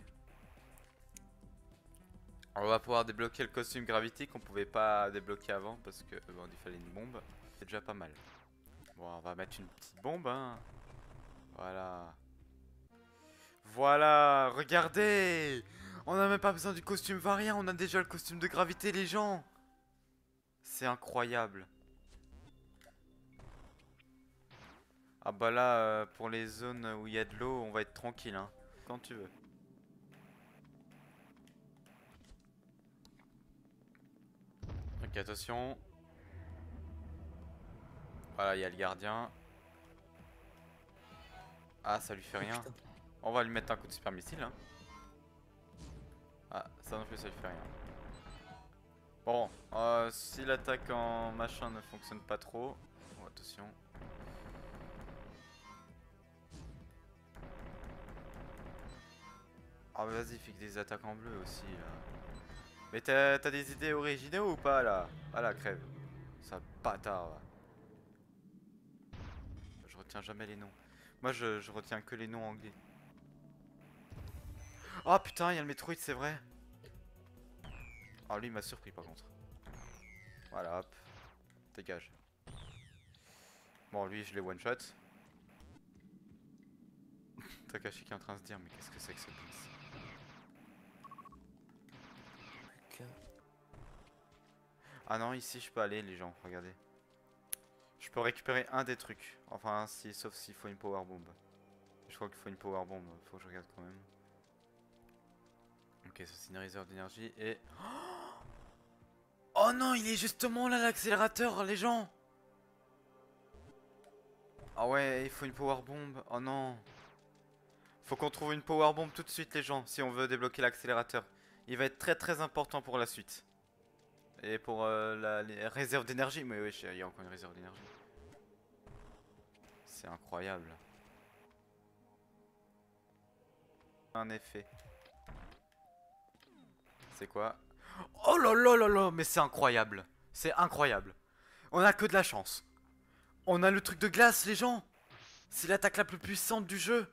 On va pouvoir débloquer le costume Gravity qu'on pouvait pas débloquer avant parce que bon, il fallait une bombe. C'est déjà pas mal. Bon, on va mettre une petite bombe, hein. Voilà. Voilà, regardez! On n'a même pas besoin du costume variant, on a déjà le costume de gravité, les gens! C'est incroyable. Ah bah là, pour les zones où il y a de l'eau, on va être tranquille, hein. Quand tu veux. Ok, attention. Voilà, il y a le gardien. Ah, ça lui fait rien. On va lui mettre un coup de super missile, hein. Ah, ça non plus, ça lui fait rien. Bon, si l'attaque en machin ne fonctionne pas trop... Oh, attention. Ah, mais vas-y, fais que des attaques en bleu aussi, là. Mais t'as des idées originaux ou pas, là? Ah, la crève. Ça bâtard, là. Je retiens jamais les noms. Moi, je retiens que les noms anglais. Oh, putain, il y a le Metroid, c'est vrai. Ah, lui, il m'a surpris, par contre. Voilà, hop. Dégage. Bon, lui, je l'ai one-shot. Takashi qui est en train de se dire, mais qu'est-ce que c'est que ce blitz? Ah non, ici, je peux aller, les gens, regardez. Je peux récupérer un des trucs. Enfin, si, sauf s'il faut une power bomb. Je crois qu'il faut une power bomb, faut que je regarde quand même. Ok, ça c'est une réserve d'énergie et... Oh non, il est justement là l'accélérateur, les gens. Ah ouais, il faut une power bomb. Oh non. Faut qu'on trouve une power bomb tout de suite, les gens, si on veut débloquer l'accélérateur. Il va être très très important pour la suite. Et pour les réserves d'énergie. Mais oui, il y a encore une réserve d'énergie. C'est incroyable. Un effet. C'est quoi? Oh là là là là, mais c'est incroyable. C'est incroyable. On a que de la chance. On a le truc de glace, les gens. C'est l'attaque la plus puissante du jeu.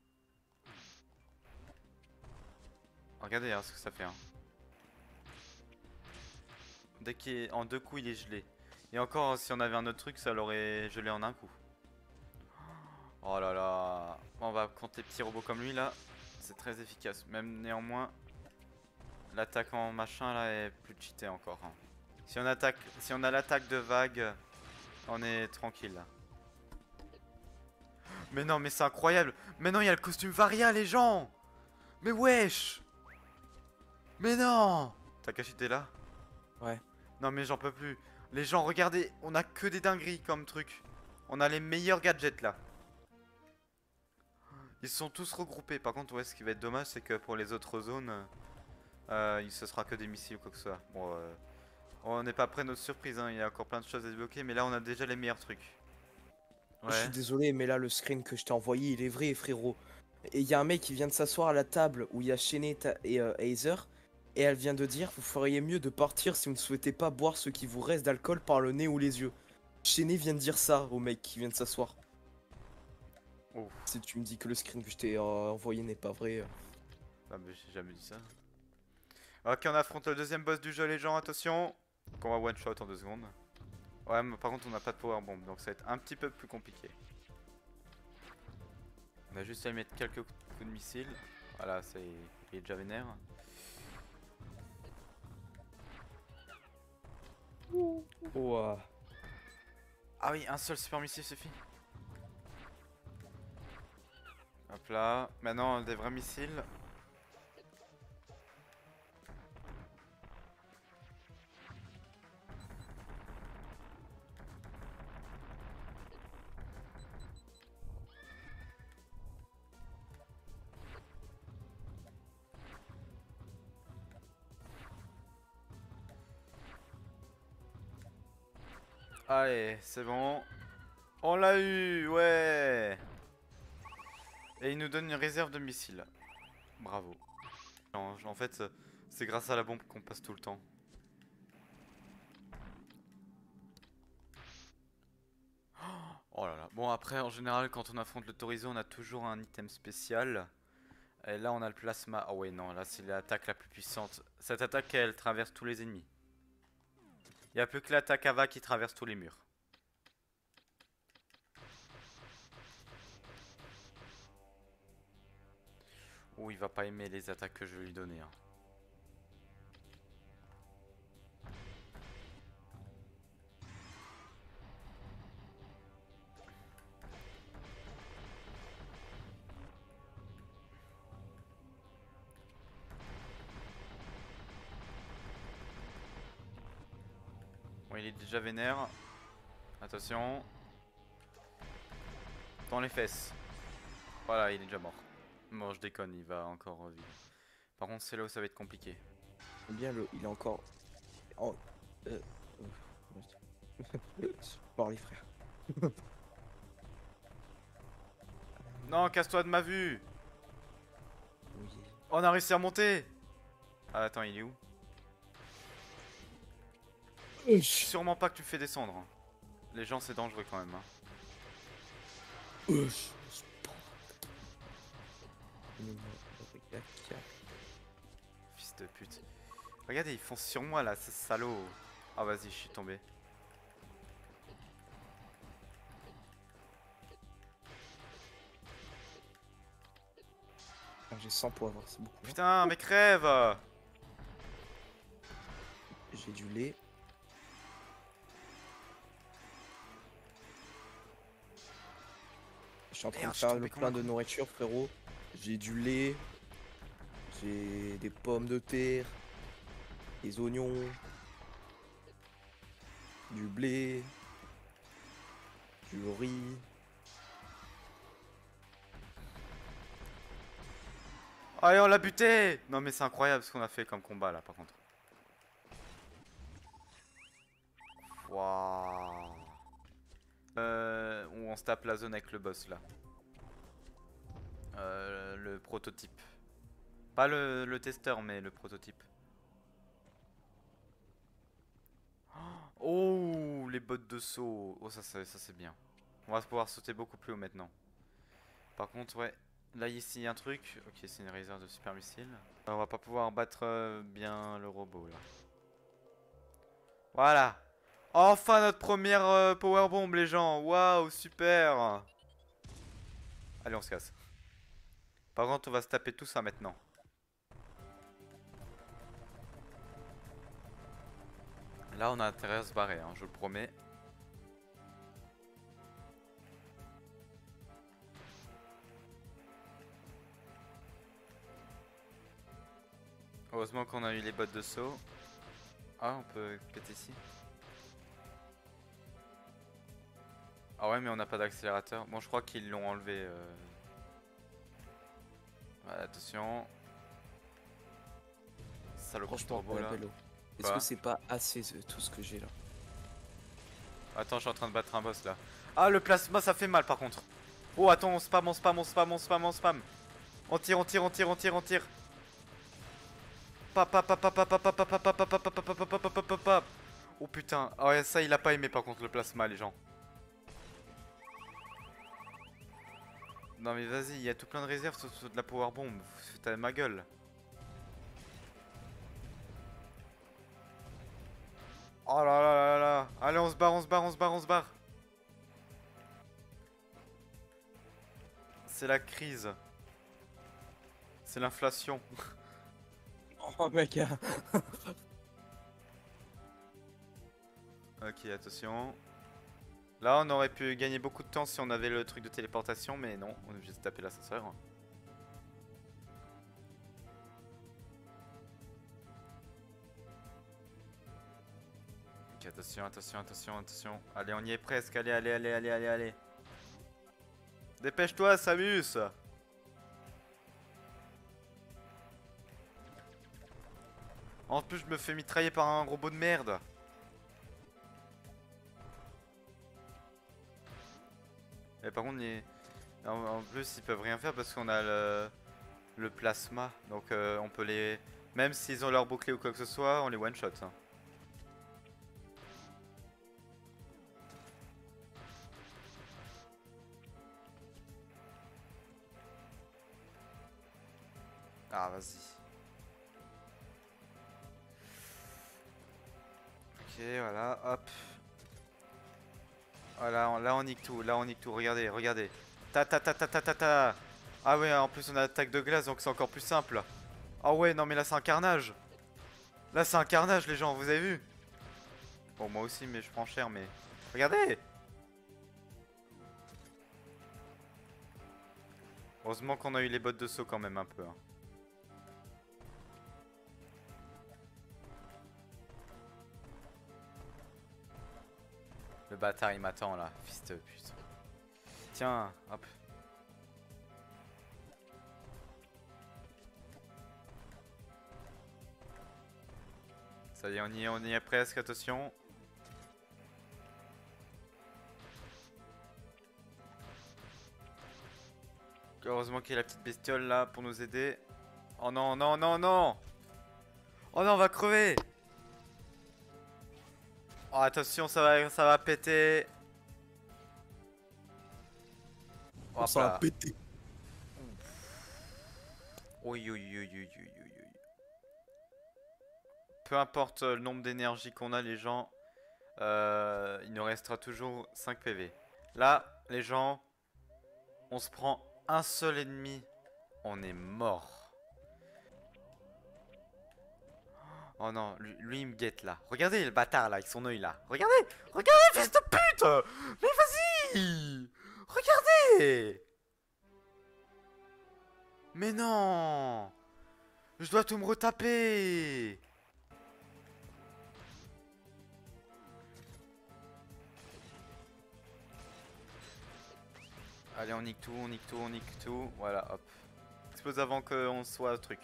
Regardez hein, ce que ça fait. Hein. Dès qu'il est en deux coups, il est gelé. Et encore, si on avait un autre truc, ça l'aurait gelé en un coup. Oh là là. Bon, on va compter les petits robots comme lui là. C'est très efficace. Même néanmoins, l'attaque en machin là est plus cheatée encore. Hein. Si on a l'attaque de vague, on est tranquille là. Mais non, mais c'est incroyable. Maintenant, il y a le costume Varia, les gens. Mais wesh. Mais non. Takashi, t'es là? Ouais. Non, mais j'en peux plus. Les gens, regardez, on a que des dingueries comme truc. On a les meilleurs gadgets là. Ils sont tous regroupés. Par contre, ouais, ce qui va être dommage, c'est que pour les autres zones, ce sera que des missiles ou quoi que ce soit. Bon, on n'est pas prêt de notre surprise, hein. Il y a encore plein de choses à débloquer, mais là, on a déjà les meilleurs trucs. Je Ouais. suis désolé, mais là, le screen que je t'ai envoyé, il est vrai, frérot. Et il y a un mec qui vient de s'asseoir à la table où il y a Sheneta et Aether. Et elle vient de dire, vous feriez mieux de partir si vous ne souhaitez pas boire ce qui vous reste d'alcool par le nez ou les yeux. Shene vient de dire ça au mec qui vient de s'asseoir. Ouf. Si tu me dis que le screen que je t'ai envoyé n'est pas vrai. Ah, mais j'ai jamais dit ça. Ok, on affronte le deuxième boss du jeu, les gens, attention. Qu'on va one shot en 2 secondes. Ouais, mais par contre, on n'a pas de power bomb, donc ça va être un petit peu plus compliqué. On a juste à lui mettre quelques coups de missile. Voilà, il est déjà vénère. Ouah. Ah oui, un seul super missile suffit. Hop là. Maintenant, des vrais missiles. Allez, c'est bon. On l'a eu, ouais. Et il nous donne une réserve de missiles. Bravo. En fait, c'est grâce à la bombe qu'on passe tout le temps. Oh là là. Bon, après, en général, quand on affronte le Torizo, on a toujours un item spécial. Et là on a le plasma. Oh ouais non, là c'est l'attaque la plus puissante. Cette attaque elle traverse tous les ennemis. Il n'y a plus que l'attaque Ava qui traverse tous les murs. Oh il va pas aimer les attaques que je vais lui donner hein. Bon il est déjà vénère. Attention. Dans les fesses. Voilà il est déjà mort. Bon je déconne, il va encore revivre. Par contre c'est là où ça va être compliqué. Eh bien, il est encore. Oh, parlez, frère. Non casse-toi de ma vue. Oui. On a réussi à monter. Ah attends il est où? Sûrement pas que tu me fais descendre hein. Les gens c'est dangereux quand même hein. Fils de pute. Regardez ils foncent sur moi là, ces salauds. Ah vas-y je suis tombé. J'ai 100 poivres, c'est beaucoup. Putain mais crève. J'ai du lait. Je suis en train Merde, de je suis faire tombé le comme plein un de con. nourriture, frérot. J'ai du lait. J'ai des pommes de terre. Des oignons. Du blé. Du riz. Allez on l'a buté. Non mais c'est incroyable ce qu'on a fait comme combat là par contre. Waouh. Où on se tape la zone avec le boss là. Le prototype. Pas le testeur mais le prototype. Oh les bottes de saut. Oh ça c'est bien. On va pouvoir sauter beaucoup plus haut maintenant. Par contre ouais. Là ici il y a un truc. Ok c'est une réserve de super missile. On va pas pouvoir battre bien le robot là. Voilà. Enfin notre première power bomb les gens. Waouh super. Allez on se casse. Par contre on va se taper tout ça maintenant. Là on a intérêt à se barrer hein, je vous le promets. Heureusement qu'on a eu les bottes de saut. Ah on peut péter ici. Ah ouais mais on n'a pas d'accélérateur. Bon je crois qu'ils l'ont enlevé. Ouais, attention. Saloperie de Franchement, robot là. Bello. Est-ce Quoi que c'est pas assez tout ce que j'ai là? Attends je suis en train de battre un boss là. Ah le plasma ça fait mal par contre. Oh attends on spam, on spam, on spam, on spam, on spam. On tire, on tire, on tire, on tire, on tire. Oh putain, ah ouais ça il a pas aimé par contre le plasma les gens. Non mais vas-y, il y a tout plein de réserves sur de la power bomb, t'as ma gueule. Oh là là là là, allez on se barre, on se barre, on se barre, on se barre. C'est la crise. C'est l'inflation. Oh mec, Ok, attention. Là, on aurait pu gagner beaucoup de temps si on avait le truc de téléportation, mais non, on est obligé de taper l'ascenseur. Ok, attention, attention, attention, attention. Allez, on y est presque. Allez, allez, allez, allez, allez, allez. Dépêche-toi, Samus! En plus, je me fais mitrailler par un robot de merde. Et par contre, en plus, ils peuvent rien faire parce qu'on a le plasma. Donc, on peut les. Même s'ils ont leur bouclier ou quoi que ce soit, on les one-shot. Hein. Ah, vas-y. Ok, voilà, hop. Voilà, là on nique tout, là on nique tout. Regardez, regardez. Ta ta ta ta ta ta ta. Ah ouais, en plus on a attaque de glace, donc c'est encore plus simple. Ah ouais, non mais là c'est un carnage. Là c'est un carnage les gens, vous avez vu? Bon moi aussi mais je prends cher mais... Regardez. Heureusement qu'on a eu les bottes de saut quand même un peu. Hein. Le bâtard il m'attend là, fils de pute. Tiens, hop. Ça y est, on y est presque, attention. Heureusement qu'il y a la petite bestiole là pour nous aider. Oh non, non, non, non! Oh non, on va crever! Oh attention, ça va péter! Hop Ça va là. péter. Oui, oui, oui, oui, oui, oui, oui. Peu importe le nombre d'énergie qu'on a les gens, il nous restera toujours 5 PV. Là, les gens, on se prend un seul ennemi, on est mort. Oh non, lui il me guette là. Regardez le bâtard là avec son œil là. Regardez, regardez fils de pute! Mais vas-y! Regardez! Mais non! Je dois tout me retaper! Allez, on nique tout, on nique tout, on nique tout. Voilà, hop. Explose avant qu'on soit truc.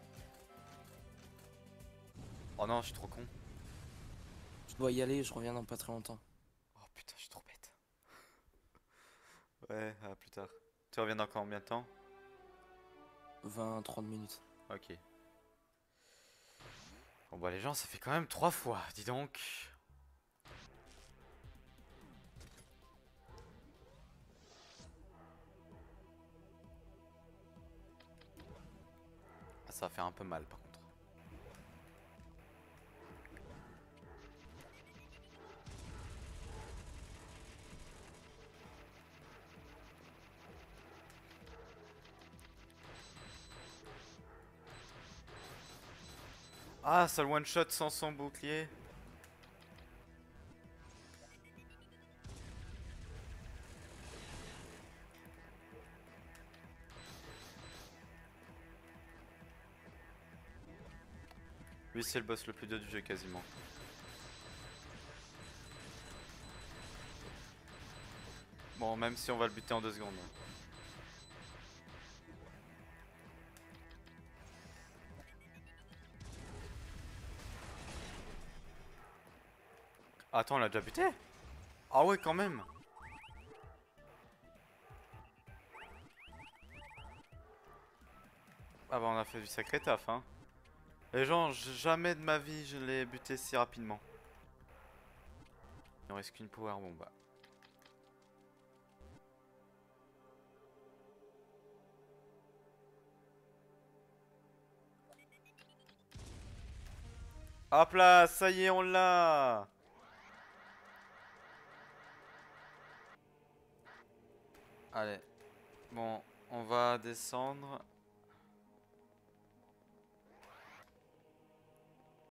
Oh non, je suis trop con. Je dois y aller, je reviens dans pas très longtemps. Oh putain, je suis trop bête. Ouais, à plus tard. Tu reviens dans combien de temps? 20-30 minutes. Ok. Bon bah les gens, ça fait quand même 3 fois, dis donc. Ah, ça va faire un peu mal par contre. Ah, ça le one shot sans son bouclier. Lui c'est le boss le plus dur du jeu quasiment. Bon, même si on va le buter en 2 secondes. Attends, on l'a déjà buté? Ah ouais, quand même. Ah bah on a fait du sacré taf, hein. Les gens, jamais de ma vie je l'ai buté si rapidement. Il ne reste qu'une power bomb. Hop là, ça y est, on l'a. Allez. Bon, on va descendre.